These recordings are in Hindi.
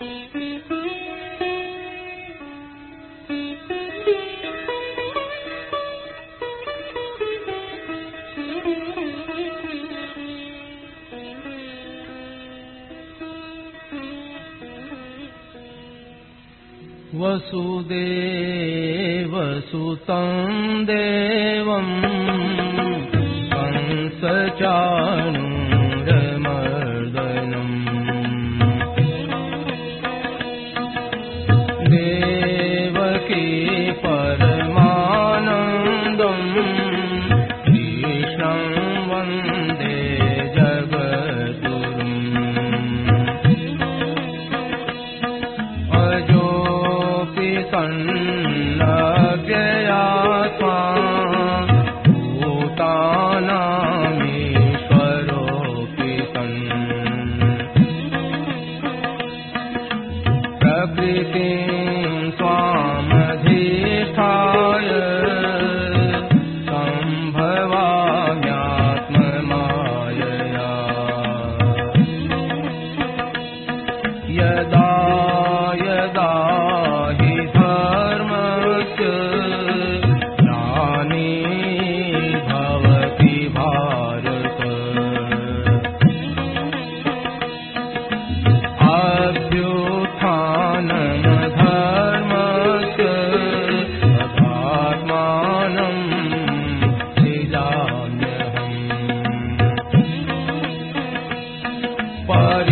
वसुदेवसुतं देवं कंसचाणूरमर्दनम् देवकी परमानन्दं कृष्णं वन्दे जगद्गुरुम् सन्नव्ययात्मा भूतानामीश्वरोऽपि सन् प्रकृतिं स्वामधिष्ठाय सम्भवाम्यात्ममायया यदा यदा हि धर्मस्य ग्लानिर्भवति भारत अभ्युत्थानमधर्मस्य तदात्मानं सृजाम्यहम्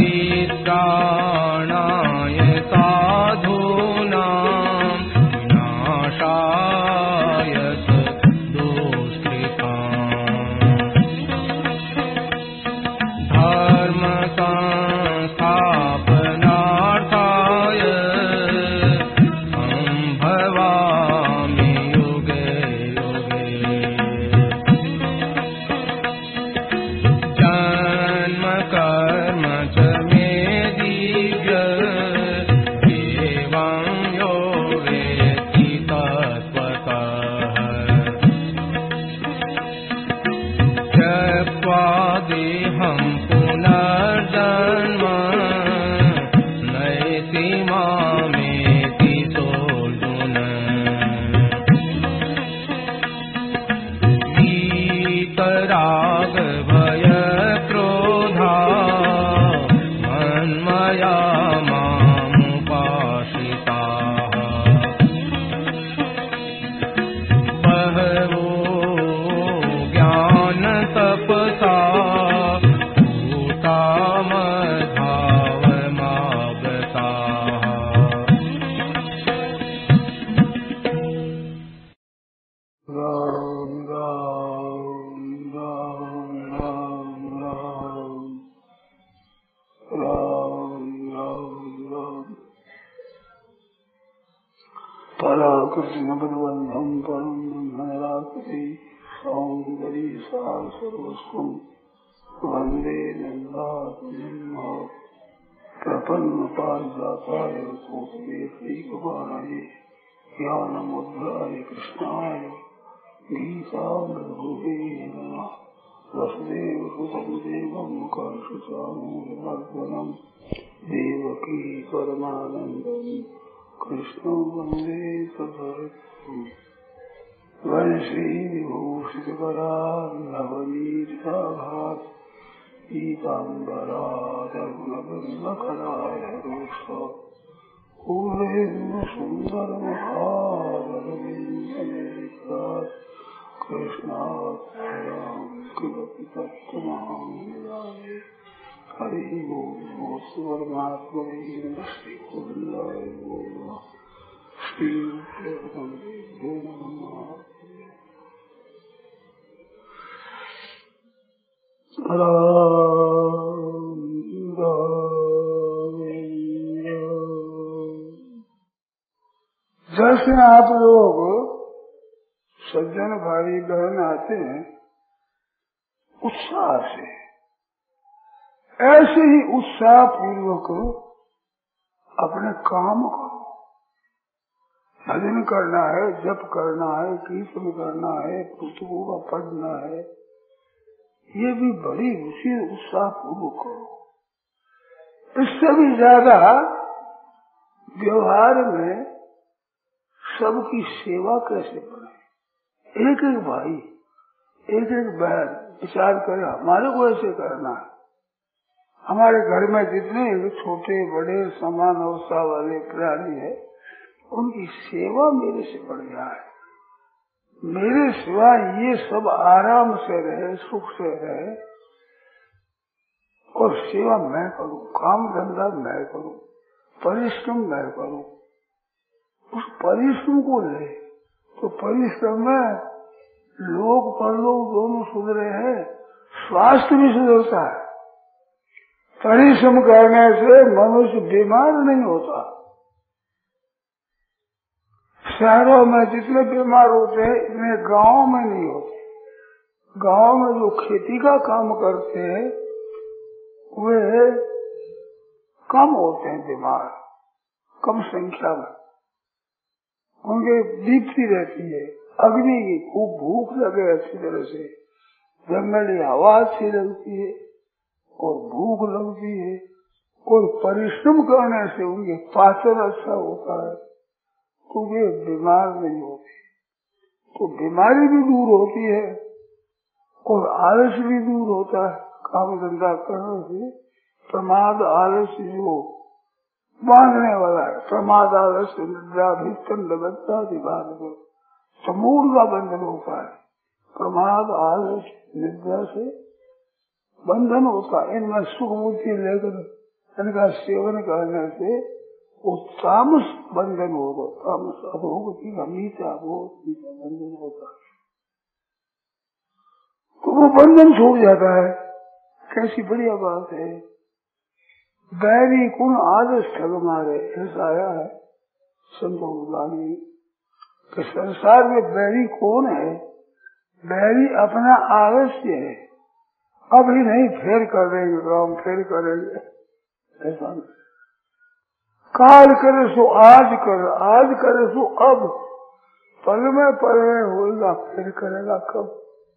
परित्राणाय साधूनां विनाशाय दुष्कृताम् धर्म संस्थापनार्थाय सम्भवामि युगे युगे जन्म कर्म च मे दिव्य एवं यो वेत्ति तत्त्वतः त्यक्त्वा देहं पुनर्जन्म नयति मामेति सोऽर्जुन वीतराग भय क्रोधा मन्मया मामुपाश्रिताः बहवो ज्ञानतपसा भूता मद्भावमागताः राम राम राम राम राम राम राम पराकृष्ण बलवन्धं परं ब्रह्मनिराकृति सौन्दरी सार सर्वस्वं वन्दे नन्दात्मजन्म प्रपन्न पारिजाताय तोषिदेवैकपाणाय ज्ञानमुद्राय कृष्णाय गीतामृतभुवे नमः वसुदेवसुतं देवं कंसचाणूरमर्दनं देवकी परमानन्दं कृष्णं वन्दे सदगुरुम् वंशीविभूषितकरार्णवनीताभात् पीताम्बरादरुणबिम्बकराय रोष पूर्वेन्द्र सुन्दरमुखारविन्दनेत्रात् कृष्णात् किमपि तत्त्वमहां हरि ओं परमात्मने श्री गोविन्दाय नमः श्री गुरुदेवो नमः जैसे आप लोग सज्जन भाई बहन आते हैं उत्साह से, ऐसे ही उत्साह पूर्वक अपने काम करो। भजन करना है, जप करना है, कीर्तन करना है, पुस्तकों का पढ़ना है, ये भी बड़ी रुचि उत्साह पूर्वक करो। इससे भी ज्यादा व्यवहार में सबकी सेवा कैसे बने। एक एक भाई, एक एक बहन विचार करे हमारे को ऐसे करना है। हमारे घर में जितने छोटे बड़े समान अवस्था वाले प्राणी है, उनकी सेवा मेरे से बढ़िया है। मेरे सिवा ये सब आराम से रहे, सुख से रहे, और सेवा मैं करूं, काम धंधा मैं करूं, परिश्रम मैं करूं। उस परिश्रम को ले तो परिश्रम में लोग परलोक दोनों सुधरे हैं, स्वास्थ्य भी सुधरता है। परिश्रम करने से मनुष्य बीमार नहीं होता। शहरों में जितने बीमार होते हैं इतने गांव में नहीं होते। गांव में जो खेती का काम करते हैं वे कम होते हैं बीमार, कम संख्या में। उनके दीप्ति रहती है, अग्नि की खूब भूख लगे अच्छी तरह से, जंगली हवा अच्छी लगती है और भूख लगती है, और परिश्रम करने से उनके पाचन अच्छा होता है, तो वे बीमार नहीं होते। तो बीमारी भी दूर होती है और आलस भी दूर होता है। काम धंधा करने से प्रमाद आलस जो बांधने वाला है, प्रमाद आलस निद्रा भीषण लगता दिभाग समूल का बंधन होता है। प्रमाद आलस निद्रा से बंधन होता है। इनमें सुख बुद्धि लेकर इनका सेवन करने से वो तामस बंधन होगा, तामस अधोगति का नीचा बंधन होता है, तो वो बंधन छूट जाता है। कैसी बढ़िया बात है। बैरी कुण आदर्श ठग मारे, ऐसा आया है संतों वाणी कि संसार में बैरी कौन है। बैरी अपना आलस्य है, अभी नहीं फेर कर देंगे काम, फेर करेंगे, ऐसा नहीं। काल करे सो आज कर, आज करे सो अब, पल में होगा, फिर करेगा कब।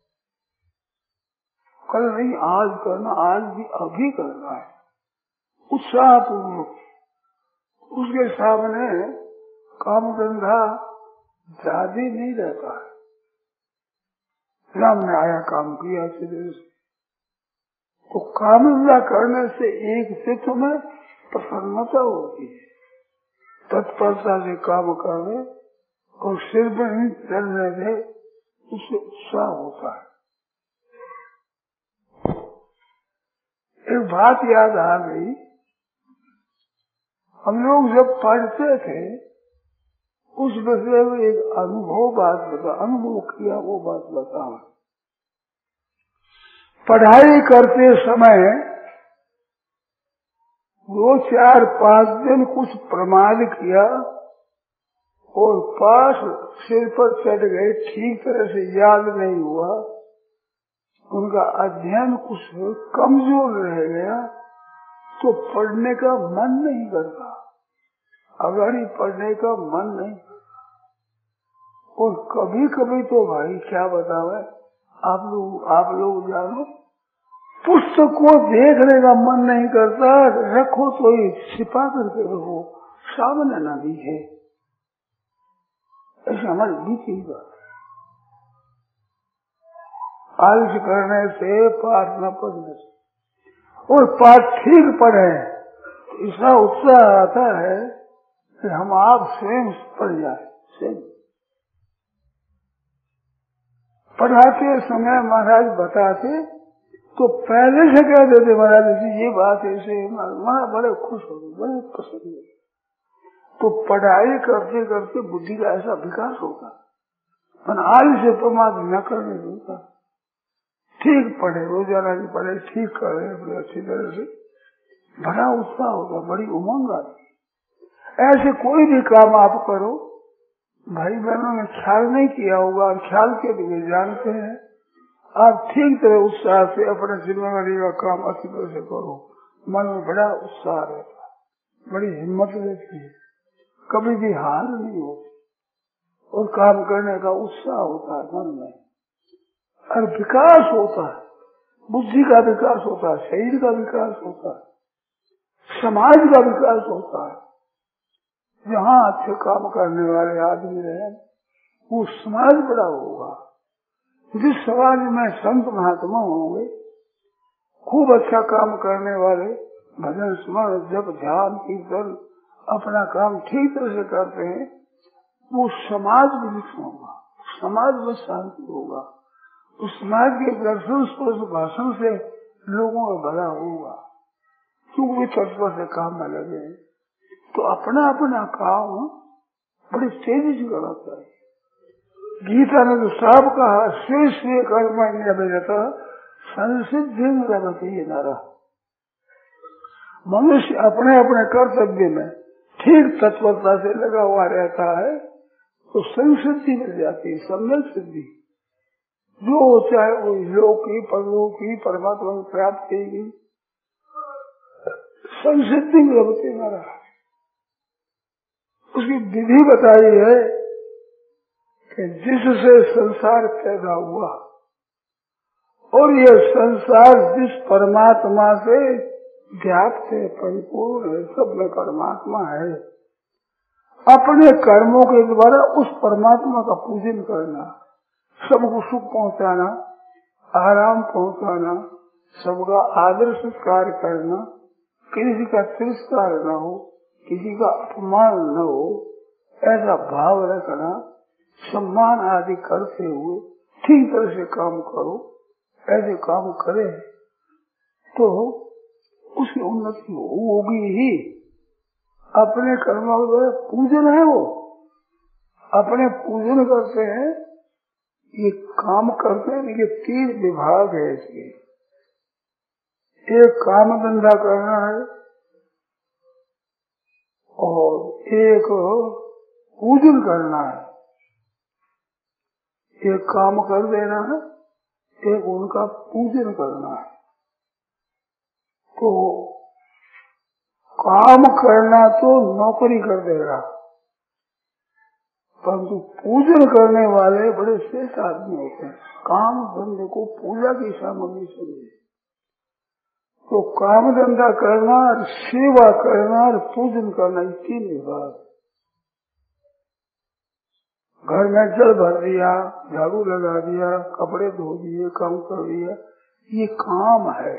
कल नहीं आज करना, आज भी अभी करना है उत्साह पूर्वक। उसके सामने काम धंधा ज्यादा नहीं रहता है। राम ने आया काम किया सीधे से, तो काम धंधा करने से एक चित्त में प्रसन्नता होती है, तत्परता से काम करने और सिर पर नहीं चलने से उससे उत्साह होता है। एक बात याद आ गई, हम लोग जब पढ़ते थे उस विषय में एक अनुभव किया, वो बात बताओ। पढ़ाई करते समय 2, 4, 5 दिन कुछ प्रमाद किया और पास सिर पर चढ़ गए, ठीक तरह से याद नहीं हुआ, उनका अध्ययन कुछ कमजोर रह गया, तो पढ़ने का मन नहीं करता, अगाड़ी पढ़ने का मन नहीं। और कभी कभी तो भाई क्या बतावे, आप लोग जानो, पुस्तक को देखने का मन नहीं करता, रखो तो ही छिपा करके रखो, सामने न दिखे, ऐसे हमारी बीती बात। आलस करने से, पाठ न पढ़ने से, और पाठ ठीक पढ़े तो ऐसा उत्साह आता है कि हम आप स्वयं पढ़ जाए। स्वयं पढ़ाते समय महाराज बताते तो पहले से कह देते, महाराज जी ये बात ऐसे, वहाँ बड़े खुश हो गए, बड़े पसंद हुए। तो पढ़ाई करते करते बुद्धि का ऐसा विकास होगा, पर आलस से प्रमाद न करने देता। ठीक पढ़े, रोजाना की पढ़े, ठीक करे अच्छी तरह से, बड़ा उत्साह होगा, बड़ी उमंग आती। ऐसे कोई भी काम आप करो, भाई बहनों ने ख्याल नहीं किया होगा, और ख्याल के लिए जानते हैं, आप ठीक तरह उत्साह से अपने जिम्मेवारी का काम अच्छी तरह से करो, मन में बड़ा उत्साह रहता है, बड़ी हिम्मत रहती है, कभी भी हार नहीं होती, और काम करने का उत्साह होता है मन में, और विकास होता है, बुद्धि का विकास होता है, शरीर का विकास होता है, समाज का विकास होता है। जहाँ अच्छे काम करने वाले आदमी रहे वो समाज बड़ा होगा। जिस समाज में संत महात्मा होंगे, खूब अच्छा काम करने वाले, भजन स्मरण जप ध्यान कीर्तन अपना काम ठीक तरह से करते हैं, वो समाज विकसित होगा, समाज में शांति होगा, उस समाज के दर्शन स्पर्श भाषण से लोगों का भला होगा, क्योंकि वे तत्पर से काम में लगे। तो अपना अपना काम बड़ी तेजी से करना चाहिए। गीता ने तो साफ कहा, स्वे स्वे कर्म नियमित संसिद्धि रमते नरः। मनुष्य अपने अपने कर्तव्य में ठीक तत्परता से लगा हुआ रहता है तो संसिद्धि मिल जाती है, सम्यक सिद्धि। जो चाहे वो लोकी परलोकी परमात्मा को प्राप्त करेगी, संसिद्धि में रमते नरः। उसकी विधि बताई है कि जिससे संसार पैदा हुआ और ये संसार जिस परमात्मा से व्याप्त है, परिपूर्ण है, सब में परमात्मा है, अपने कर्मों के द्वारा उस परमात्मा का पूजन करना, सबको सुख पहुंचाना, आराम पहुंचाना, सबका आदर सत्कार करना, किसी का तिरस्कार न हो, किसी का अपमान न हो, ऐसा भाव रखना, सम्मान आदि करते हुए ठीक तरह से काम करो। ऐसे काम करे तो उसकी उन्नति होगी ही। अपने कर्मों के द्वारा पूजन है, वो अपने पूजन करते हैं, ये काम करते हैं। ये 3 विभाग है इसके। एक काम धंधा करना है और एक पूजन करना है। एक काम कर देना है, एक उनका पूजन करना है। तो काम करना तो नौकरी कर देगा, परंतु पूजन करने वाले बड़े श्रेष्ठ आदमी होते हैं। काम धंधे को पूजा की सामग्री समझे। तो काम धंधा करना, सेवा करना और पूजन करना, ये 3 विभाग। घर में जल भर दिया, झाड़ू लगा दिया, कपड़े धो दिए, काम कर दिया, ये काम है।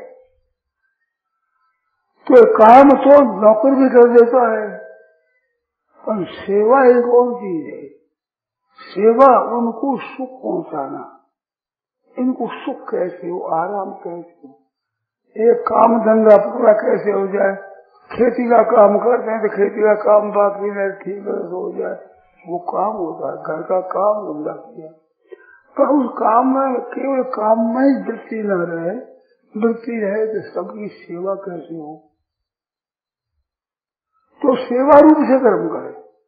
तो काम तो नौकर भी कर देता है, पर सेवा एक और चीज है। सेवा उनको सुख पहुंचाना, इनको सुख कैसे हो, आराम कैसे हो, एक काम धंधा पूरा कैसे हो जाए। खेती का काम करते हैं तो खेती का काम बाकी नहीं ठीक हो जाए, वो काम होता है। घर का काम धंधा किया, पर उस काम में केवल काम में ही वृत्ति न रहे, वृत्ति रहे तो सबकी सेवा कैसे हो। तो सेवा रूप से कर्म करे,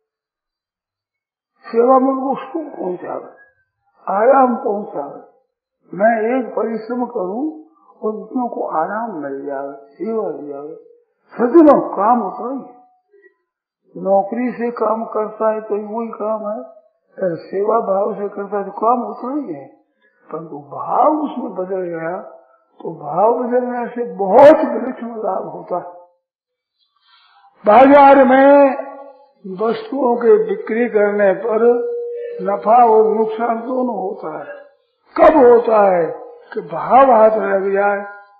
सेवा में उनको सुख पहुंचावे, आराम पहुंचावे। मैं एक परिश्रम करूं और दूसरों को आराम मिल जाए, सेवा मिल जाए। सदियों काम होता ही। नौकरी से काम करता है तो वही काम है, अगर सेवा भाव से करता है तो काम होता ही है। परंतु भाव उसमें बदल गया तो भाव बदलने से बहुत विलक्षण लाभ होता है। बाजार में वस्तुओं के बिक्री करने पर नफा और नुकसान दोनों होता है। कब होता है कि भाव हाथ लग जाए,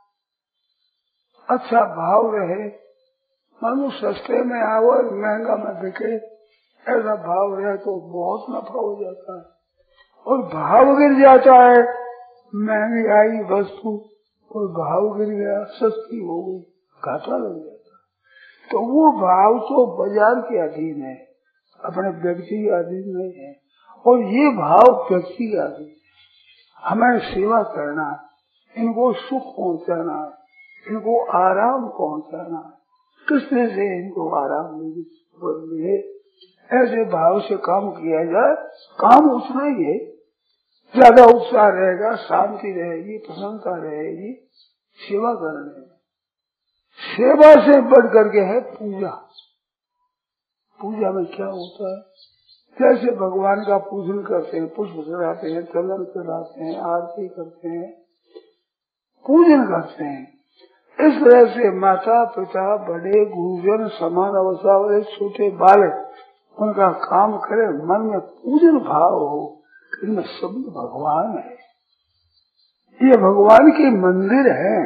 अच्छा भाव रहे, मानो सस्ते में आवे महंगा में बिके, ऐसा भाव रहे तो बहुत नफा हो जाता है। और भाव गिर जाता है, महंगी आई वस्तु और भाव गिर गया, सस्ती हो गई, घाटा लग जाता है। तो वो भाव तो बाजार के अधीन है, अपने व्यक्ति के अधीन नहीं है। और ये भाव व्यक्ति के अधीन। हमें सेवा करना है, इनको सुख पहुंचाना है, इनको आराम पहुंचाना है। किस तरह से इनको आराम मिले, ऐसे भाव से काम किया जाए, काम उतना ही है। ज्यादा उत्साह रहेगा, शांति रहेगी, प्रसन्नता रहेगी सेवा करने में। सेवा से बढ़ करके है पूजा। पूजा में क्या होता है, जैसे भगवान का पूजन करते हैं, पुष्प चढ़ाते हैं, चंदन चढ़ाते हैं, आरती करते हैं, पूजन करते हैं, इस तरह से माता पिता बड़े गुरुजन समान अवस्था वाले छोटे बालक उनका काम करे, मन में पूजन भाव हो कि इनमें सब भगवान है, ये भगवान के मंदिर है।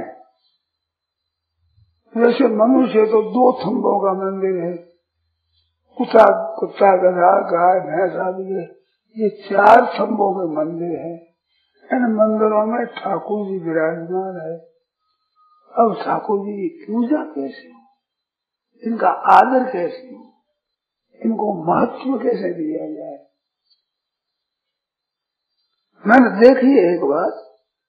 जैसे मनुष्य तो 2 थंबों का मंदिर है, कुत्ता गधा गाय भैंस आदि, ये 4 थंबों के मंदिर है। इन मंदिरों में ठाकुर जी विराजमान है। अब ठाकुर जी की पूजा कैसे हो, इनका आदर कैसे हो, इनको महत्व कैसे दिया जाए। मैंने देखी एक बात,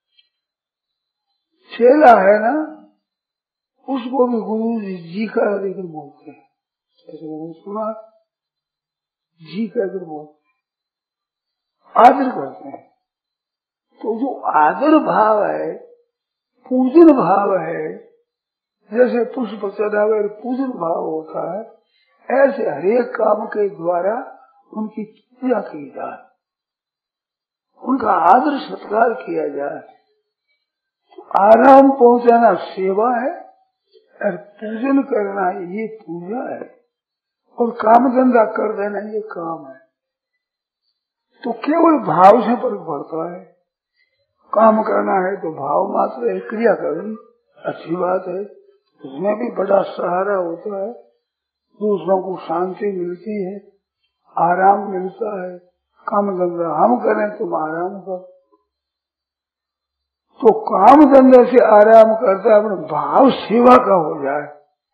चेला है ना, उसको भी गुरु जी का लेकर बोलते हैं, ऐसे मैंने सुना, जी कहकर बोलते हैं, आदर करते हैं। तो जो आदर भाव है, पूजन भाव है, जैसे पुष्प चढ़ावे पूजन भाव होता है, ऐसे हरेक काम के द्वारा उनकी पूजा की जाए, उनका आदर सत्कार किया जाए। तो आराम पहुंचाना सेवा है और पूजन करना ये पूजा है, और काम धंधा कर देना ये काम है। तो केवल भाव से फर्क पड़ता है। काम करना है तो भाव मात्र है, क्रिया करनी अच्छी बात है, उसमें भी बड़ा सहारा होता है, दूसरों को शांति मिलती है, आराम मिलता है। काम धंधा हम करें तुम आराम करो, तो काम धंधे से आराम करता है, अपने भाव सेवा का हो जाए।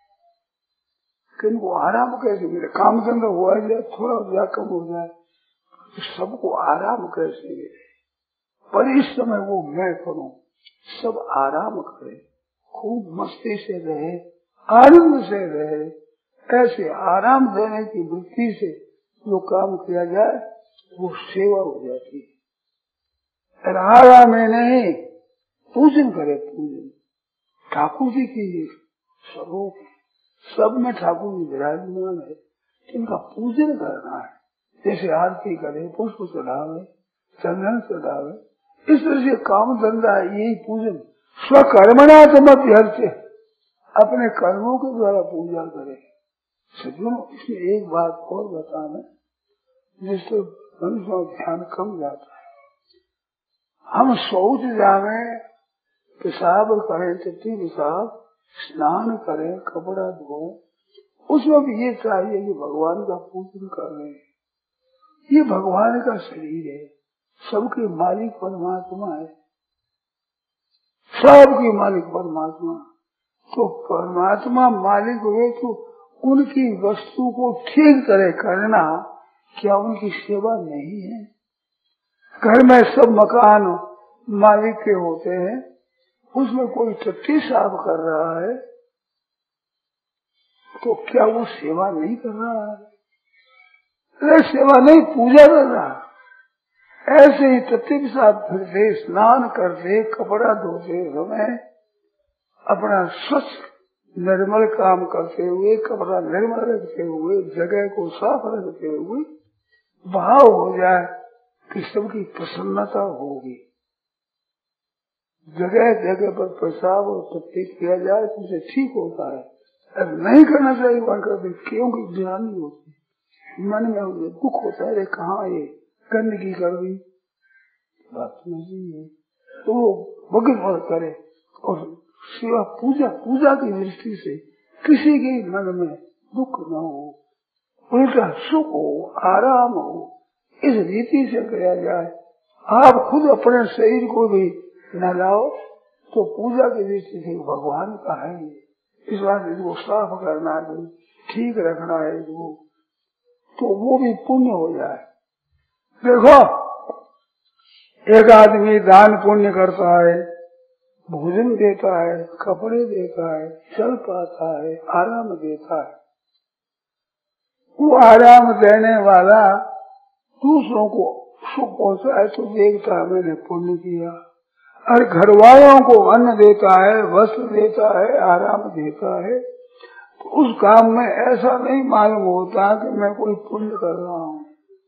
किनको आराम कैसे मिले, काम धंधा हुआ जाए, थोड़ा या कम हो जाए, तो सबको आराम कैसे मिले। पर इस समय वो मैं करूं, सब आराम करे, खूब मस्ती से रहे, आनंद से रहे। ऐसे आराम देने की वृत्ति से जो काम किया जाए वो सेवा हो जाती है। आराम में नहीं, पूजन करे, पूजन ठाकुर जी की स्वरूप, सब में ठाकुर जी विराजमान है, इनका पूजन करना है। जैसे आरती करे, पुष्प चढ़ावे, चंदन चढ़ावे, इस तरह से काम धंधा है, यही पूजन। स्वकर्मणा तमभ्यर्च्य, अपने कर्मों के द्वारा पूजा करे। सज्जनों, इसमें एक बात और बताना जिससे मनुष्य का ध्यान कम जाता है। हम शौच जावे, पेशाब करें, टट्टी पेशाब, स्नान करें, कपड़ा धोए, उसमें भी ये चाहिए कि भगवान का पूजन कर रहे हैं। ये भगवान का शरीर है, सबके मालिक परमात्मा है, सबके मालिक परमात्मा। तो परमात्मा मालिक हुए तो उनकी वस्तु को ठीक तरह करना क्या उनकी सेवा नहीं है? घर में सब मकान मालिक के होते हैं, उसमें कोई टट्टी साफ कर रहा है तो क्या वो सेवा नहीं कर रहा है? अरे सेवा नहीं, पूजा कर रहा है। ऐसे ही टट्टी साफ फिरते, स्नान करते, कपड़ा धोते समय अपना स्वच्छ निर्मल काम करते हुए, कपड़ा निर्मल रखते हुए, जगह को साफ रखते हुए भाव हो जाए कि सबकी प्रसन्नता होगी। जगह जगह पर पेशाब और टट्टी किया जाए तो उसे ठीक होता है, अब नहीं करना चाहिए वहां करते, क्योंकि ज्ञानी होती, मन में दुख होता है, कहाँ ये गंदगी कर दी, बात नहीं है, तो वो भगत करे। और सेवा पूजा की दृष्टि से किसी के मन में दुख न हो, उल्टा सुख हो, आराम हो, इस रीति से किया जाए। आप खुद अपने शरीर को भी न लाओ तो पूजा की दृष्टि से भगवान का है, इस बात इसको साफ करना है, ठीक रखना है इसको, तो वो भी पुण्य हो जाए। देखो, एक आदमी दान पुण्य करता है, भोजन देता है, कपड़े देता है, चल पाता है, आराम देता है, वो आराम देने वाला दूसरों को सुख पहुंचाए तो देखता है मैंने पुण्य किया, और घर वालों को अन्न देता है, वस्त्र देता है, आराम देता है, तो उस काम में ऐसा नहीं मालूम होता कि मैं कोई पुण्य कर रहा हूँ।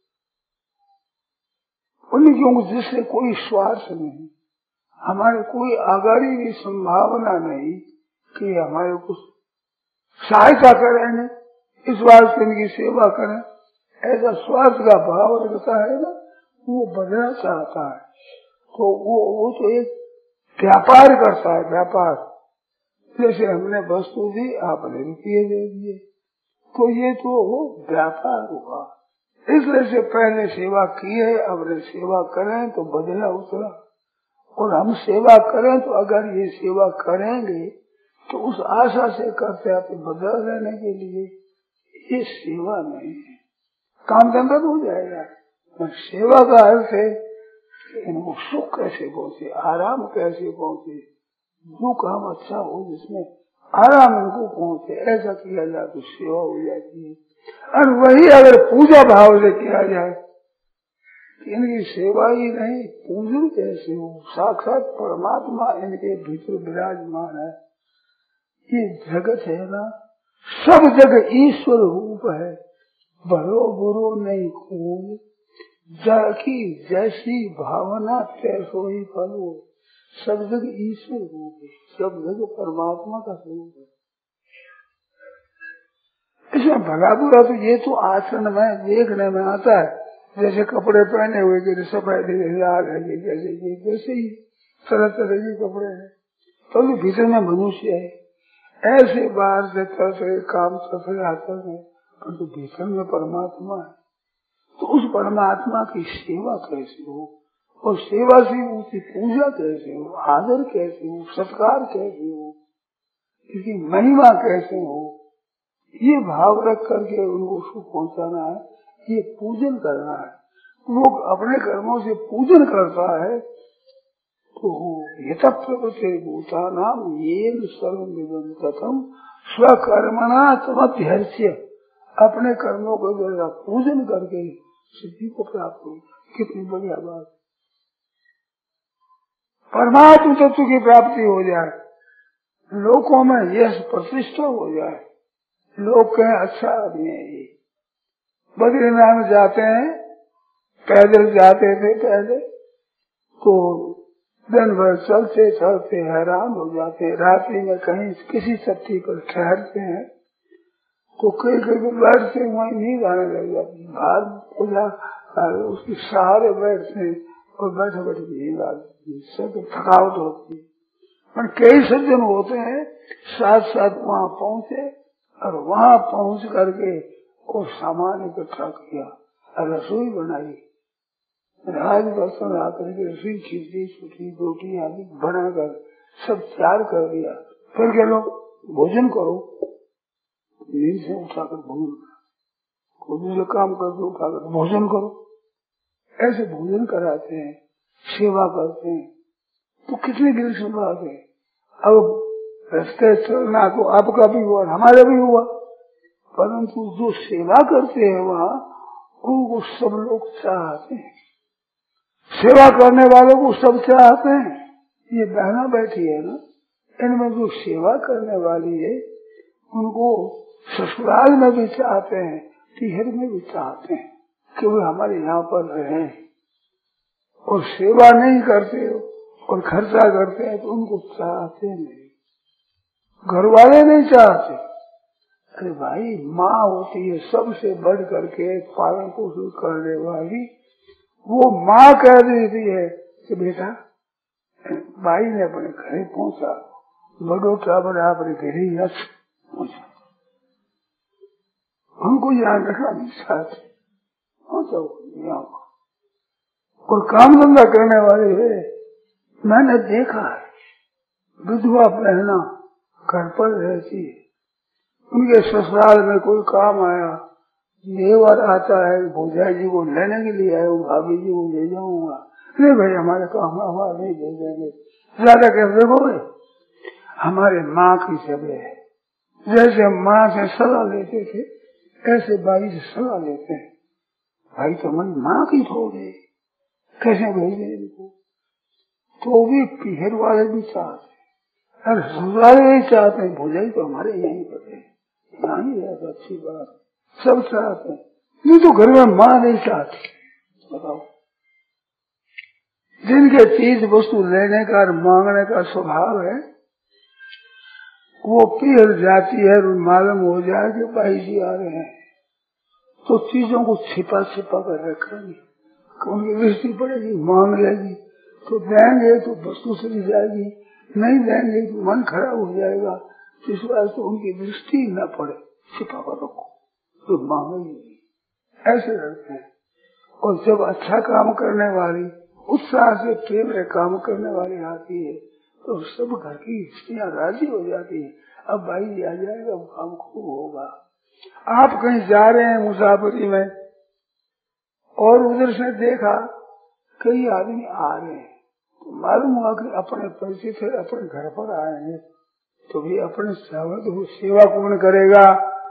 पुण्य क्योंकि जिससे कोई स्वार्थ नहीं, हमारे कोई आगाड़ी की संभावना नहीं कि हमारे कुछ सहायता करें, इस बात से इनकी सेवा करें, ऐसा स्वार्थ का भाव रखता है ना, वो बदलना चाहता है। तो वो तो एक व्यापार करता है, व्यापार। जैसे हमने वस्तु दी, आपने रुपये दे दिए, तो ये तो व्यापार हुआ। इसलिए से पहले सेवा की है, अब सेवा करें तो बदला उतरा। और हम सेवा करें तो अगर ये सेवा करेंगे तो उस आशा से करते हैं बदला लेने के लिए, ये सेवा नहीं है। काम धंधा हो जाएगा। सेवा का अर्थ है इनको सुख कैसे पहुंचे, आराम कैसे पहुंचे, जो काम अच्छा हो जिसमें आराम इनको पहुंचे, ऐसा किया जाए तो सेवा हो जाती है। और वही अगर पूजा भाव से किया जाए, इनकी सेवा ही नहीं, पूजन कैसे हो, साक्षात परमात्मा इनके भीतर विराजमान है। ये जगत है ना, सब जगह ईश्वर रूप है, भरो बुरो नहीं कोई, जाकी जैसी भावना तैसो ही फल हो। सब जगह ईश्वर रूप है, सब जगह परमात्मा का स्वरूप है। इसमें भला बुरा तो ये तो आचरण में देखने में आता है। जैसे कपड़े पहने हुए कि सफेद लाल है, जैसे ही तरह तरह के कपड़े हैं, तो भीतर में मनुष्य है। ऐसे बाहर से तरह काम सफेद आते हैं, परंतु भीतर में परमात्मा है। तो उस परमात्मा की सेवा कैसे हो, और सेवा से उसकी पूजा कैसे हो, आदर कैसे हो, सत्कार कैसे हो, इसकी महिमा कैसे हो, ये भाव रख करके उनको सुख पहुंचाना है, ये पूजन करना है। लोग अपने कर्मों से पूजन करता है तो ये तब प्रवृत्ति भूता नाम ये सर्वविदं कथम स्वकर्मणा तमभ्यर्च्य, अपने कर्मों को जरा पूजन करके सिद्धि को प्राप्त हो। कितनी बढ़िया बात, परमात्मा तत्व की प्राप्ति हो जाए, लोगों में यश प्रतिष्ठा हो जाए, लोग कहें अच्छा आदमी है ये। बद्रीनाथ जाते हैं, पैदल जाते थे पहले, तो दिन भर चलते चलते हैरान हो जाते, रात्रि में कहीं किसी चट्टी पर ठहरते हैं तो कई कई बैठते वहीं नींद आने लग जाती, भार पूजा उसके सहारे बैठते हैं और बैठे बैठे नींद आती, सब थकावट होती है। पर कई सज्जन होते हैं साथ साथ वहाँ पहुँचे और वहाँ पहुँच करके और सामान इकट्ठा किया, रसोई बनाई, राज बर्तन आकर के रसोई खिचड़ी सूखी रोटी आदि बनाकर सब तैयार कर दिया। फिर के लोग भोजन करो, नींद से उठाकर भोजन करो, कोई दूसरा काम करके उठाकर भोजन करो, ऐसे भोजन कराते हैं, सेवा करते हैं। तो कितनी दिल से बात है। अब रास्ते चलना तो आपका भी हुआ, हमारा भी हुआ, परंतु जो सेवा करते हैं वहाँ उनको सब लोग चाहते हैं, सेवा करने वालों को सब चाहते हैं। ये बहना बैठी है ना, इनमें जो सेवा करने वाली है उनको ससुराल में भी चाहते हैं, तिहर में भी चाहते हैं कि वो हमारे यहाँ पर रहे, और सेवा नहीं करते और खर्चा करते हैं तो उनको चाहते नहीं, घर वाले नहीं चाहते। अरे भाई, माँ होती है सबसे बढ़ करके पालन पोषण करने वाली, वो माँ कह देती है कि बेटा भाई ने अपने घर पहुंचा, बड़ो टावर अपने घर ही पहुंचा, हमको यहाँ रखना नहीं चाहते, पहुंचाओ यहाँ। और काम धंधा करने वाले है, मैंने देखा है, विधवा बहना घर पर रहती है, उनके ससुराल में कोई काम आया, देवर आता है, भौजाई जी को लेने के लिए आया, भाभी जी को ले जाऊंगा, नहीं भाई हमारे काम हमारा नहीं दे देंगे, ज्यादा कैसे बोले, हमारे माँ की जगह है। जैसे माँ से सलाह लेते थे ऐसे भाई से सलाह लेते हैं, भाई तो हमारी माँ की थोड़े, कैसे भेजे इनको। तो भी पीहर वाले भी चाहते, अरे ससुराल भी चाहते हैं, भौजाई तो हमारे यहीं पर है, यहाँ ही है, तो अच्छी बात, सब चाहते हैं। नहीं तो घर में माँ नहीं चाहती, बताओ। जिनके चीज वस्तु लेने का और मांगने का स्वभाव है, वो पीहर जाती है और मालूम हो जाए कि भाई जी आ रहे हैं, तो चीजों को छिपा छिपा कर रखेंगे। उनकी दृष्टि पड़ेगी, मांग लेगी तो देंगे तो वस्तु चली जाएगी, नहीं देंगे तो मन खराब हो जाएगा। इस वास्ते उनकी दृष्टि न पड़े, छिपा कर रखो तो मांगेगी नहीं, ऐसे रखते हैं। और जब अच्छा काम करने वाली, उत्साह से प्रेम से काम करने वाली आती है तो सब घर की स्त्रियां राजी हो जाती है। अब भाई जी आ जाएगा, काम खूब होगा। आप कहीं जा रहे हैं मुसाफरी में और उधर से देखा कई आदमी आ रहे हैं, तो मालूम हुआ कि अपने परिचित है, अपने घर पर आए हैं, तो भी अपने सेवा कौन करेगा।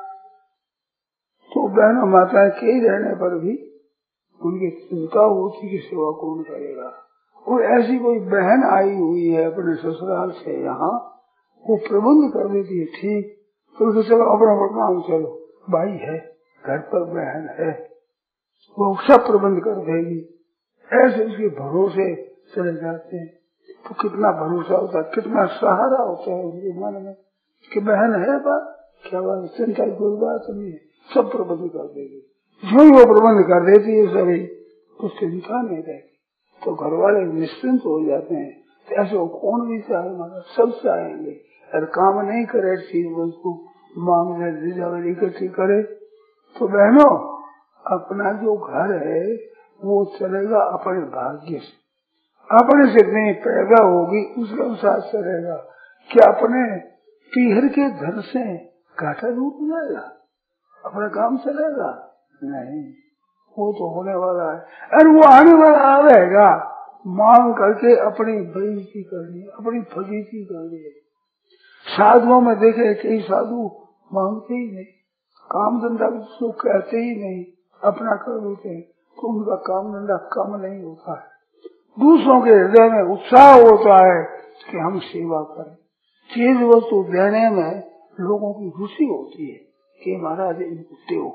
तो बहनों माताएं कई रहने पर भी उनकी चिंता होती कि सेवा कौन करेगा। और ऐसी कोई बहन आई हुई है अपने ससुराल से यहाँ, वो प्रबंध कर देती है, ठीक तो चलो अपना काम, चलो भाई है घर पर, बहन है, वो सब प्रबंध कर देगी। ऐसे उसके भरोसे चले जाते हैं। तो कितना भरोसा होता है, कितना सहारा होता है उनके मन में कि बहन है, बात क्या बात, चिंता की कोई बात नहीं है, सब प्रबंध कर देगी। जो ही वो प्रबंध कर देती है सभी, तो चिंता नहीं रहती, तो घर वाले निश्चिंत हो जाते हैं। तो ऐसे वो कौन भी चाहे, मतलब सब चाहेंगे। अगर काम नहीं करे चीज उसको मांगने इकट्ठी करे, तो बहनों अपना जो घर है वो चलेगा अपने भाग्य से, अपने से नहीं पैदा होगी उसके अनुसार चलेगा। क्या अपने पीहर के घर से घाटा रूप जाएगा, अपना काम चलेगा नहीं, वो तो होने वाला है। अरे वो आने वाला आवेगा, मांग करके अपनी बेइज्जती करनी, अपनी फजीती करनी। साधुओं में देखे कई साधु मांगते ही नहीं, काम धंधा को कहते ही नहीं, अपना कर देते हैं, तो उनका काम धंधा कम नहीं होता है। दूसरों के हृदय में उत्साह होता है कि हम सेवा करें। चीज वस्तु देने में लोगों की खुशी होती है कि महाराज इनको दो।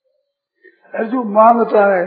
जो मांगता है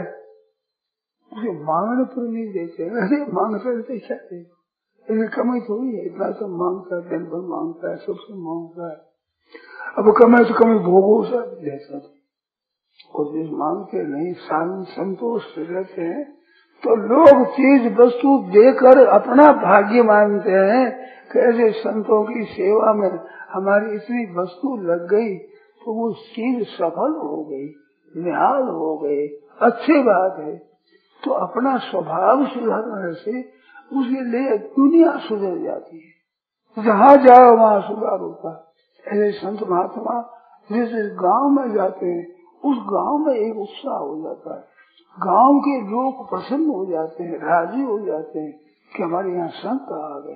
उसे मांगने पर नहीं देते, अरे मांगते रहते क्या देते, इतनी कमी थोड़ी है, इतना सब मांगता है, दिन भर मांगता है, सबसे मांगता है। अब कमी तो कमी भोगो सब देता है। और जिस मांगते नहीं संतोष रहते हैं तो लोग चीज वस्तु देकर अपना भाग्य मानते हैं। कैसे संतों की सेवा में हमारी इतनी वस्तु लग गई तो वो चीज सफल हो गई, निहाल हो गए, अच्छी बात है। तो अपना स्वभाव सुधारने से उसके लिए दुनिया सुधर जाती है। जहाँ जाओ वहाँ सुधार होता है। ऐसे संत महात्मा जिस गांव में जाते हैं उस गांव में एक उत्साह हो जाता है, गांव के लोग प्रसन्न हो जाते हैं, राजी हो जाते हैं कि हमारे यहाँ संत आ गए,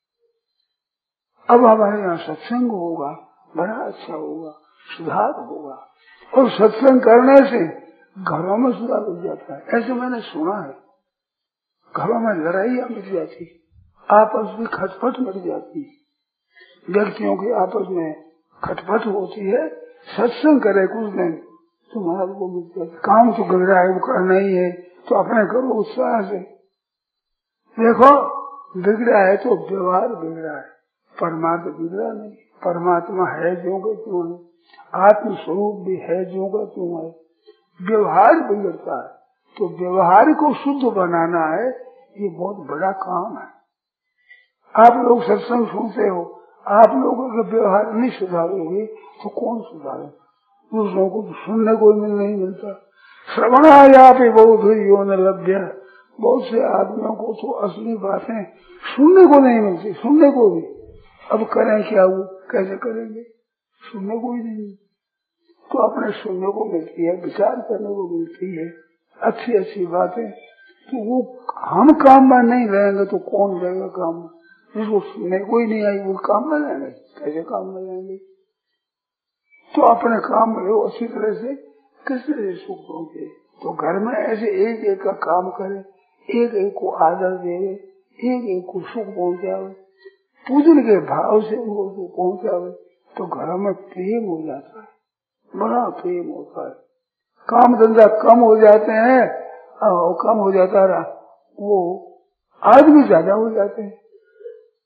अब हमारे यहाँ सत्संग होगा, बड़ा अच्छा होगा, सुधार होगा। और सत्संग करने से घरों में सुधार हो जाता है। ऐसे मैंने सुना है, घरों में लड़ाइयाँ मिट जाती, आपस में खटपट मिट जाती, व्यक्तियों की आपस में खटपट होती है। सत्संग करे कुछ दिन तो महाराज को मिल जाती। काम तो बिगड़ा है, वो करना ही है, तो अपने करो उत्साह से। देखो बिगड़ा है तो व्यवहार बिगड़ा है, परमात्मा बिगड़ा नहीं। परमात्मा है जो का क्यों है, आत्म स्वरूप भी है जो का क्यों है। व्यवहार बिगड़ता है, तो व्यवहार को शुद्ध बनाना है, ये बहुत बड़ा काम है। आप लोग सत्संग सुनते हो, आप लोगों का व्यवहार नहीं सुधारोगे तो कौन सुधारे। दूसरों को सुनने को नहीं मिलता। श्रवणाया भी बहुत यौन लभ्य, बहुत से आदमियों को तो असली बातें सुनने को नहीं मिलती, सुनने को भी। अब करें क्या, वो कैसे करेंगे, सुनने को ही नहीं। तो अपने सुनने को मिलती है, विचार करने को मिलती है, अच्छी अच्छी बातें। तो वो हम काम में नहीं रहेंगे तो कौन रहेगा काम में। जिसको सुनने को ही नहीं आई वो काम में रहेंगे, कैसे काम में रहेंगे। तो अपने काम में वो अच्छी तरह से कैसे सुख पहुंचे। तो घर में ऐसे एक एक का काम करे, एक एक को आदर देवे, एक एक को सुख पहुंचावे, पूजन के भाव से उनको सुख पहुंचावे, तो घर में प्रेम हो जाता है, बड़ा प्रेम होता है। काम धंधा कम हो जाते हैं, कम हो जाता रहा, वो आदमी ज्यादा हो जाते हैं।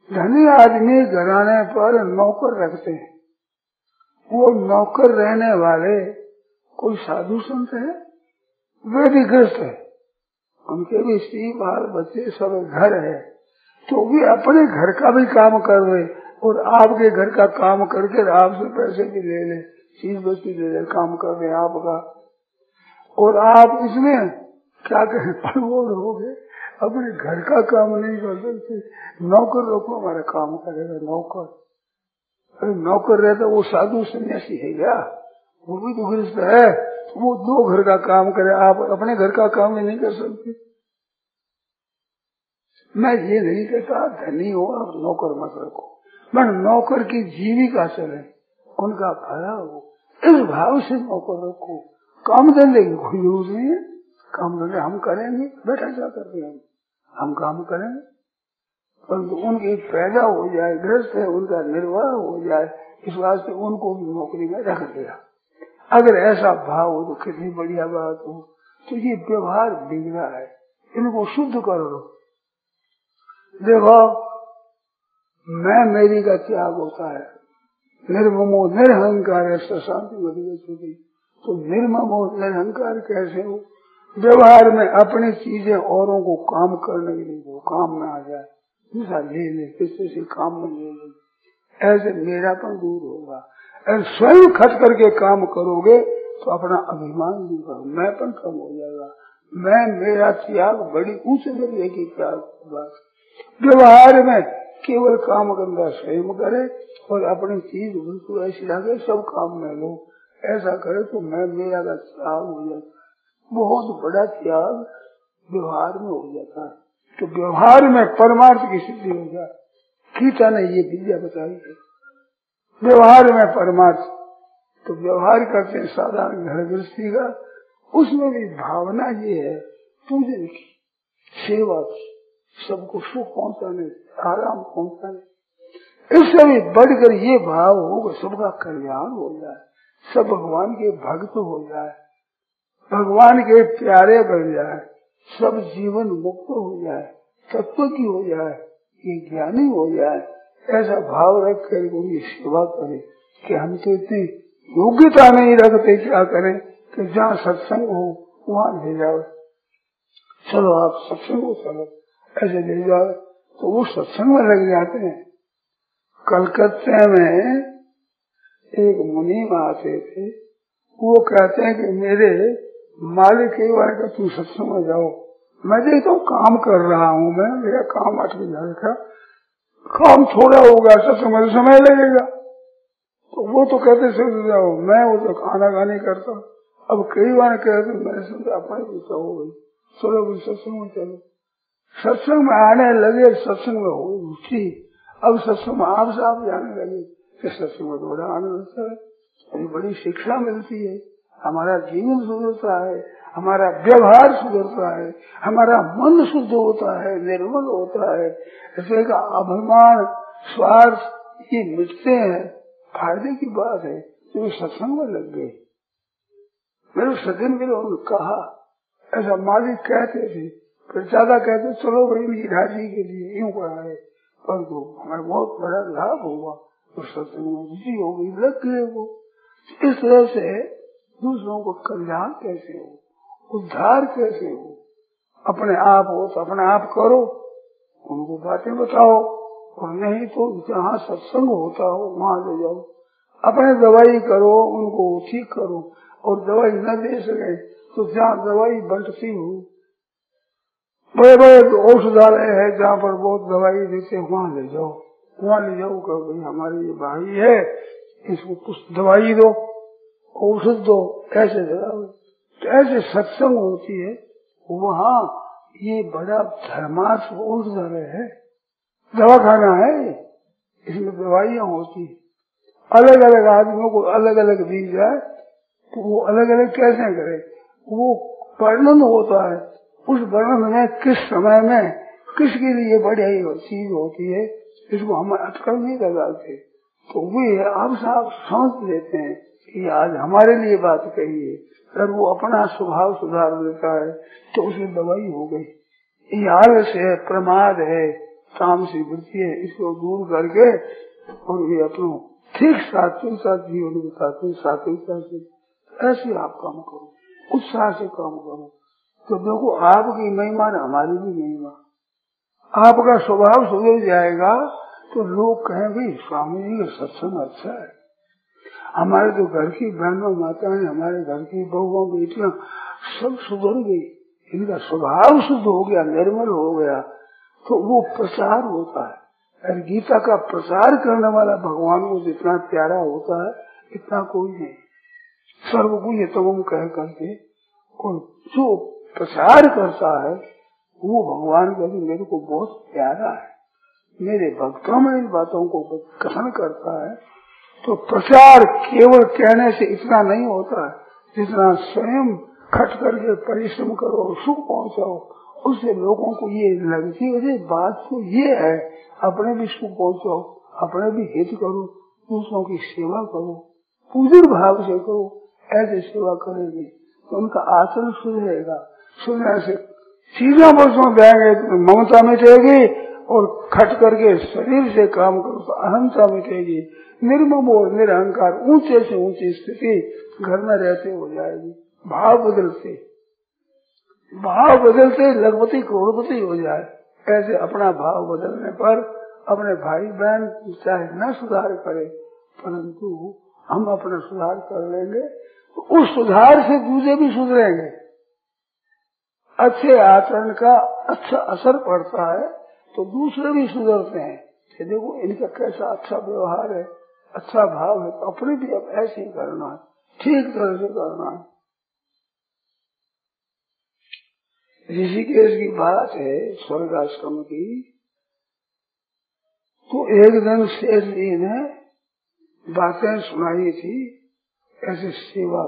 धनी आदमी घराने पर नौकर रखते हैं, वो नौकर रहने वाले कोई साधु संत है, वे भी ग्रस्त है, उनके भी स्त्री बाल बच्चे सब घर है, तो भी अपने घर का भी काम कर रहे और आपके घर का काम करके आपसे पैसे भी ले ले, चीज वस्तु ले ले, काम कर रहे आपका, और आप इसमें क्या करें, परवोर हो गए, अपने घर का काम नहीं कर सकते, नौकर रखो हमारा काम करेगा नौकर। अरे नौकर रहता वो साधु सन्यासी है क्या, वो भी तो गृहस्थ है, वो दो घर का काम करे, आप अपने घर का काम ही नहीं कर सकते। मैं ये नहीं कहता धनी हो आप नौकर मत रखो, मैं नौकर की जीविका चले, उनका भला हो, इस भाव से नौकर रखो। काम धंधे की कोई जरूरत नहीं है, काम धंधे हम करेंगे, बैठा जा करके हम काम करेंगे, परंतु उनकी पैदा हो जाए, गृहस्थ है उनका निर्वाह हो जाए, इस वास्ते उनको भी नौकरी में रख दिया। अगर ऐसा भाव हो तो कितनी बढ़िया बात हो। तो ये व्यवहार बिगड़ा है, इनको शुद्ध करो। देखो मैं मेरी का त्याग होता है, निर्ममो निरहंकार शांति बढ़ी छुटी, तो निर्ममो निरहंकार कैसे हो, व्यवहार में अपनी चीजें औरों को काम करने के लिए वो काम में आ जाए, दूसरा ले ले, किसी से काम में ले ले, ऐसे मेरापन दूर होगा। अगर स्वयं खट करके काम करोगे तो अपना अभिमान दूर करो, मैंपन कम हो जाएगा। मैं मेरा त्याग बड़ी ऊंचे दर्जे की त्याग बात। व्यवहार में केवल काम करना स्वयं करे और अपनी चीज बिल्कुल ऐसी लगे सब काम में लो, ऐसा करे तो मैं मेरा का त्याग हो जाता है। बहुत बड़ा त्याग व्यवहार में हो जाता है, तो व्यवहार में परमार्थ की सिद्धि हो जाए। गीता ने ये विद्या बताई है, व्यवहार में परमार्थ। तो व्यवहार करते हैं साधारण घर गृहस्थी का, उसमें भी भावना ये है पूजन की, सेवा की, सबको सुख पहुंचाने, आराम पहुंचाने। इससे भी बढ़कर ये भाव हो सबका कल्याण हो जाए, सब भगवान के भक्त हो जाए, भगवान के प्यारे बन जाए, सब जीवन मुक्त हो जाए, तत्व की हो जाए, ये ज्ञानी हो जाए। ऐसा भाव रख कर उनकी सेवा करें कि हम तो इतनी योग्यता नहीं रखते, क्या करें कि जहाँ सत्संग हो वहाँ ले जाओ, चलो आप सत्संग हो, चलो ऐसे ले जाओ, तो वो सत्संग में लग जाते हैं। कलकत्ते में एक मुनि आते थे, वो कहते हैं कि मेरे मालिक कई बार का तुम सत्संग में जाओ, मैं देखता हूँ काम कर रहा हूँ, मैं मेरा काम अटक जाएगा, काम थोड़ा होगा, सत्संग में समय लगेगा। तो वो तो कहते चले जाओ, मैं वो तो खाना खा नहीं करता। अब कई बार कहते मैंने समझा अपने गुस्सा हो गई, चलो भी सत्संग में चलो। सत्संग में आने लगे, सत्संग में हो रुचि, अब सत्संग में आप जाने लगे कि सत्संग में बड़ा आनंद होता है, बड़ी शिक्षा मिलती है, हमारा जीवन सुधरता है, हमारा व्यवहार सुधरता है, हमारा मन शुद्ध होता है, निर्मल होता है, ऐसे का अभिमान स्वार्थ ये मिटते हैं। फायदे की बात है, तो सत्संग में लग गए। मेरे सज्जन भी लोगों ने कहा, ऐसा मालिक कहते थे, फिर ज्यादा कहते चलो भाई मेरी राजी के लिए यूँ कराए, परंतु हमें बहुत बड़ा लाभ हुआ, तो सत्संग में रुचि हो गई, लग गए वो। इस तरह से दूसरों को कल्याण कैसे हो, उद्धार कैसे हो, अपने आप हो तो अपने आप करो, उनको बातें बताओ, और नहीं तो जहाँ सत्संग होता हो वहाँ ले जाओ, अपने दवाई करो, उनको ठीक करो, और दवाई न दे सके तो जहाँ दवाई बंटती हो, बड़े बड़े औषधालय है जहाँ पर बहुत दवाई देते वहाँ ले जाओ, वहाँ ले जाओ, कहो भाई हमारे ये भाई है, इसको कुछ दवाई दो, औषध दो, ऐसे जगाओ। तो ऐसे सत्संग होती है वहाँ, ये बड़ा धर्मार्थ औषधालय है, दवाखाना है, इसमें दवाइयाँ होती है। अलग अलग आदमियों को अलग अलग दी जाए तो वो अलग अलग कैसे करे, वो वर्णन होता है, उस वर्णन में किस समय में किसके लिए बढ़िया चीज होती है, इसको हम अटकल नहीं लगाते। तो वे आप साहब समझ लेते हैं कि आज हमारे लिए बात कही है, अगर वो अपना स्वभाव सुधार लेता है तो उसमें दवाई हो गई। ये आलस है, प्रमाद है, तामसी वृत्ति है, इसको दूर करके और ये अपना ठीक सात्विक साथ जीवन बिताते, सात्विकता से ऐसे आप काम करो, उत्साह से काम करो। तो देखो आपकी महिमा न हमारी भी महिमा, आपका स्वभाव सुधर जाएगा तो लोग कहेंगे स्वामी जी का सत्संग अच्छा है। हमारे तो घर की बहनों माताएं, हमारे घर की बहुओं बेटियां सब सुधर गई, इनका स्वभाव शुद्ध हो गया, निर्मल हो गया, तो वो प्रचार होता है। और गीता का प्रचार करने वाला भगवान को जितना प्यारा होता है इतना कोई नहीं। सर्वगुण तमम कह करके और जो प्रचार करता है वो भगवान का भी मेरे को बहुत प्यारा है, मेरे भक्तों में इन बातों को कथन करता है। तो प्रचार केवल कहने से इतना नहीं होता है, जितना स्वयं खट करके परिश्रम करो, सुख पहुंचाओ, उससे लोगों को ये लगती है बात तो ये है, अपने भी सुख पहुंचाओ, अपने भी हित करो, दूसरों की सेवा करो, पूजन भाव से करो। ऐसे सेवा करेंगे तो उनका आचरण सुधरेगा। सुधरने से चीजों वस्तुओं देंगे तो ममता मिटेगी, और खट करके शरीर से काम करो तो अहंता मिटेगी। निर्मम और निरहंकार ऊंचे से ऊंची स्थिति घर में रहते हो जाएगी। भाव बदलते लखपति करोड़पति हो जाए। ऐसे अपना भाव बदलने पर अपने भाई बहन चाहे न सुधार करे, परंतु हम अपना सुधार कर लेंगे तो उस सुधार से दूसरे भी सुधरेंगे। अच्छे आचरण का अच्छा असर पड़ता है तो दूसरे भी सुधरते हैं कि देखो इनका कैसा अच्छा व्यवहार है, अच्छा भाव है, तो अपने भी अब ऐसे ही करना है, ठीक तरह से करना है। ऋषिकेश की बात है स्वर्ग आश्रम की। तो एक दिन शेष जी ने बातें सुनाई थी, ऐसे सेवा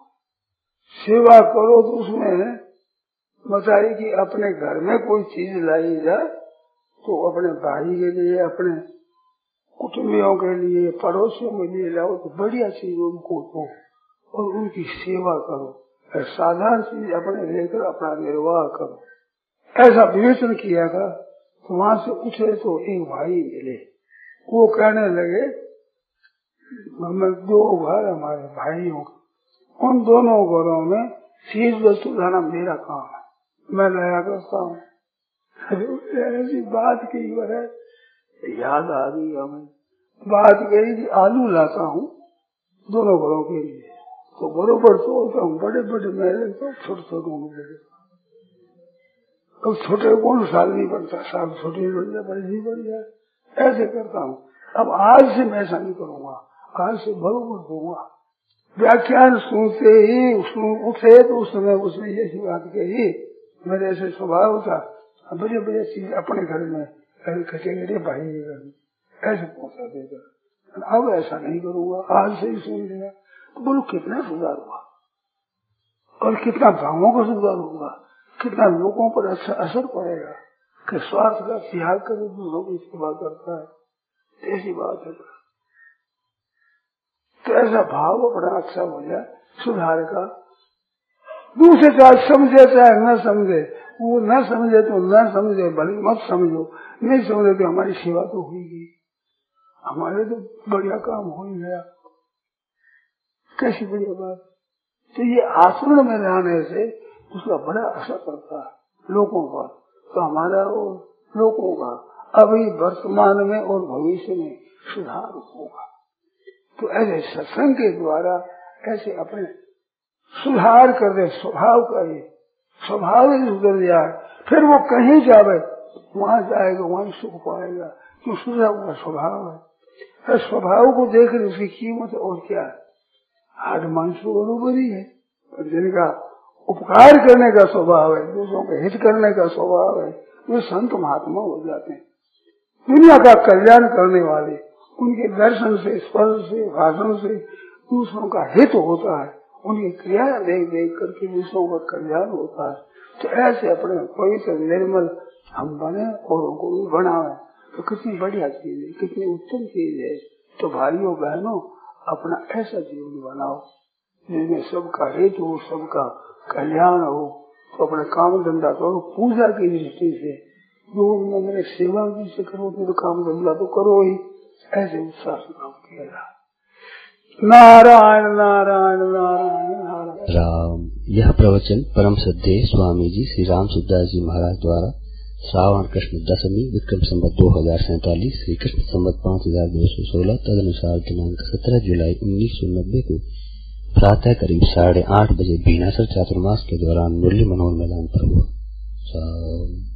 करो तो उसमें बताई कि अपने घर में कोई चीज लाई जाए तो अपने भाई के लिए, अपने कुटुंबियों के लिए, पड़ोसियों के लिए लाओ तो बढ़िया चीज उनको दो और उनकी सेवा करो। साधारण चीज अपने लेकर अपना निर्वाह करो। ऐसा विवेचन किया था। तो वहां से उठे तो एक भाई मिले, वो कहने लगे हमें दो घर हमारे भाइयों के, उन दोनों घरों में चीज वस्तु लाना मेरा काम है, मैं लाया करता हूँ। ऐसी बात की याद आ गई हमें। बात गई कि आलू लाता हूँ दोनों घरों के लिए, तो बरोबर तोड़ता हूँ, बड़े बड़े मेरे तो छोटे छोटे अब छोटे कौन साल नहीं बढ़ता, साल छोटे बढ़ जाए, बड़े नहीं बढ़ जाए, ऐसे करता हूँ। अब आज से मैं ऐसा नहीं करूँगा, आज से बरोबर दूंगा। व्याख्यान सुनते ही उठे तो उस समय उसने ऐसी बात कही, मेरे ऐसे स्वभाव था, बड़े बड़े चीज अपने घर में कचेरे भाई के घर में ऐसे पहुंचा देगा। अब ऐसा नहीं करूँगा, आज से ही सुन लिया। तो बोलो कितना सुधार हुआ और कितना भावों का सुधार होगा, कितना लोगों पर अच्छा असर पड़ेगा कि स्वार्थ का त्याग कर दूसरों की सेवा करता है। ऐसी बात है। तो ऐसा भाव बड़ा अच्छा हो जाए सुधार का। दूसरे चाहे समझे चाहे न समझे, वो न समझे तो न समझे, भले मत समझो, नहीं समझे तो हमारी सेवा तो होगी, हमारे तो बढ़िया काम हो ही गया। कैसी बढ़िया बात। तो ये आचरण में रहने से उसका बड़ा असर पड़ता है लोगों पर। तो हमारा और लोगों का अभी वर्तमान में और भविष्य में सुधार होगा। तो ऐसे सत्संग के द्वारा ऐसे अपने सुधार कर दे, स्वभाव का ही स्वभाव ही सुधर जाए, फिर वो कहीं जावे वहां जाएगा, वहां सुख पाएगा, जो सुधरा हुआ स्वभाव है। स्वभाव को देख रहे उसकी कीमत और क्या है, हाड मांस बरोबर ही है। और जिनका उपकार करने का स्वभाव है, दूसरों का हित करने का स्वभाव है, वे संत महात्मा हो जाते हैं, दुनिया का कल्याण करने वाले। उनके दर्शन से, स्पर्श से, भाषण से दूसरों का हित होता है, उनकी क्रिया देख देख करके दूसरों का कल्याण होता है। तो ऐसे अपने पवित्र निर्मल हम बने और उनको भी बनावे तो कितनी बढ़िया चीज है, कितनी उत्तम चीज है। तो भाइयों बहनों अपना ऐसा जीवन बनाओ जिसमें सबका हित हो, सबका कल्याण हो। तो अपने काम धंधा करो पूजा की दृष्टि से, जो मेरे सेवा जिसे करो तो काम धंधा तो करो ही, ऐसे उत्साह से काम किया जाए। नारायण नारायण नारायण नारायण राम। यह प्रवचन परम श्रद्धेय स्वामी जी श्री राम सुखदास जी महाराज द्वारा श्रावण कृष्ण दशमी विक्रम संवत 2047 श्री कृष्ण संवत 5216 तदनुसार दिनांक 17 जुलाई 1990 को प्रातः करीब 8:30 बजे बीनासर चातुर्मास के दौरान मुरली मनोहर मैदान पर हुआ।